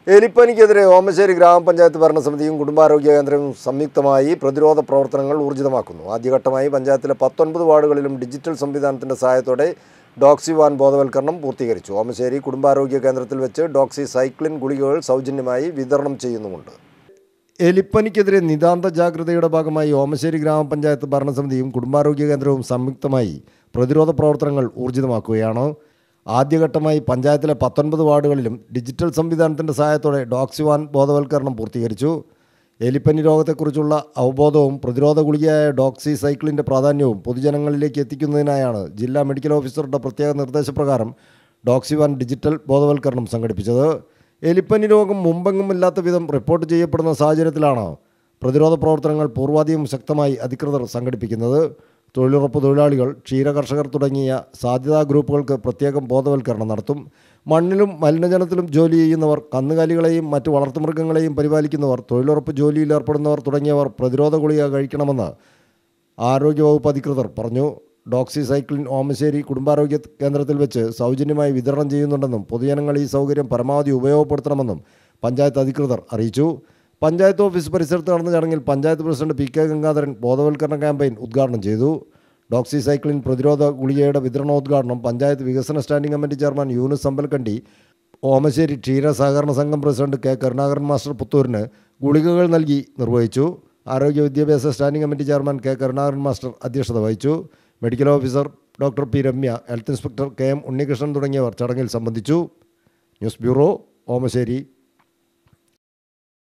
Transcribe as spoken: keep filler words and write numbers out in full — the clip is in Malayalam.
എലിപ്പനിക്കെതിരെ ഓമശ്ശേരി ഗ്രാമപഞ്ചായത്ത് ഭരണസമിതിയും കുടുംബാരോഗ്യ കേന്ദ്രവും സംയുക്തമായി പ്രതിരോധ പ്രവർത്തനങ്ങൾ ഊർജിതമാക്കുന്നു. ആദ്യഘട്ടമായി പഞ്ചായത്തിലെ പത്തൊൻപത് വാർഡുകളിലും ഡിജിറ്റൽ സംവിധാനത്തിന്റെ സഹായത്തോടെ ഡോക്സി വാൻ ബോധവൽക്കരണം പൂർത്തീകരിച്ചു. ഓമശ്ശേരി കുടുംബാരോഗ്യ കേന്ദ്രത്തിൽ വെച്ച് ഡോക്സി സൈക്ലിൻ ഗുളികകൾ സൗജന്യമായി വിതരണം ചെയ്യുന്നുമുണ്ട്. എലിപ്പനിക്കെതിരെ നിതാന്ത ജാഗ്രതയുടെ ഭാഗമായി ഓമശ്ശേരി ഗ്രാമപഞ്ചായത്ത് ഭരണസമിതിയും കുടുംബാരോഗ്യ കേന്ദ്രവും സംയുക്തമായി പ്രതിരോധ പ്രവർത്തനങ്ങൾ ഊർജിതമാക്കുകയാണ്. ആദ്യഘട്ടമായി പഞ്ചായത്തിലെ പത്തൊൻപത് വാർഡുകളിലും ഡിജിറ്റൽ സംവിധാനത്തിൻ്റെ സഹായത്തോടെ ഡോക്സി വാൻ ബോധവൽക്കരണം പൂർത്തീകരിച്ചു. എലിപ്പനി രോഗത്തെക്കുറിച്ചുള്ള അവബോധവും പ്രതിരോധ ഗുളികയായ ഡോക്സി സൈക്ലിൻ്റെ പ്രാധാന്യവും പൊതുജനങ്ങളിലേക്ക് എത്തിക്കുന്നതിനായാണ് ജില്ലാ മെഡിക്കൽ ഓഫീസറുടെ പ്രത്യേക നിർദ്ദേശപ്രകാരം ഡോക്സി വാൻ ഡിജിറ്റൽ ബോധവൽക്കരണം സംഘടിപ്പിച്ചത്. എലിപ്പനി രോഗം മുമ്പെങ്ങുമില്ലാത്ത വിധം റിപ്പോർട്ട് ചെയ്യപ്പെടുന്ന സാഹചര്യത്തിലാണ് പ്രതിരോധ പ്രവർത്തനങ്ങൾ പൂർവാധികം ശക്തമായി അധികൃതർ സംഘടിപ്പിക്കുന്നത്. തൊഴിലുറപ്പ് തൊഴിലാളികൾ, ക്ഷീരകർഷകർ തുടങ്ങിയ സാധ്യതാ ഗ്രൂപ്പുകൾക്ക് പ്രത്യേകം ബോധവൽക്കരണം നടത്തും. മണ്ണിലും മലിനജലത്തിലും ജോലി ചെയ്യുന്നവർ, കന്നുകാലികളെയും മറ്റ് വളർത്തുമൃഗങ്ങളെയും പരിപാലിക്കുന്നവർ, തൊഴിലുറപ്പ് ജോലിയിൽ ഏർപ്പെടുന്നവർ തുടങ്ങിയവർ പ്രതിരോധ ഗുളിക കഴിക്കണമെന്ന് ആരോഗ്യവകുപ്പ് അധികൃതർ പറഞ്ഞു. ഡോക്സി സൈക്ലിൻ ഓമശ്ശേരി കുടുംബാരോഗ്യ കേന്ദ്രത്തിൽ വെച്ച് സൗജന്യമായി വിതരണം ചെയ്യുന്നുണ്ടെന്നും പൊതുജനങ്ങൾ ഈ സൗകര്യം പരമാവധി ഉപയോഗപ്പെടുത്തണമെന്നും പഞ്ചായത്ത് അധികൃതർ അറിയിച്ചു. പഞ്ചായത്ത് ഓഫീസ് പരിസരത്ത് നടന്ന ചടങ്ങിൽ panchayat president P K Gangadharan ബോധവൽക്കരണ ക്യാമ്പയിൻ ഉദ്ഘാടനം ചെയ്തു. ഡോക്സി സൈക്ലിൻ പ്രതിരോധ ഗുളികയുടെ വിതരണോദ്ഘാടനം പഞ്ചായത്ത് വികസന standing committee chairman Yunus Ambalakkandi, Omassery ക്ഷീര സഹകരണ സംഘം പ്രസിഡന്റ് കെ കരുണാകരൻ മാസ്റ്റർ പുത്തൂരിന് ഗുളികകൾ നൽകി നിർവഹിച്ചു. ആരോഗ്യ വിദ്യാഭ്യാസ standing committee chairman K Karunakaran master അധ്യക്ഷത വഹിച്ചു. Medical officer doctor P Ramya, health inspector K M Unnikrishnan തുടങ്ങിയവർ ചടങ്ങിൽ സംബന്ധിച്ചു. News bureau, Omassery.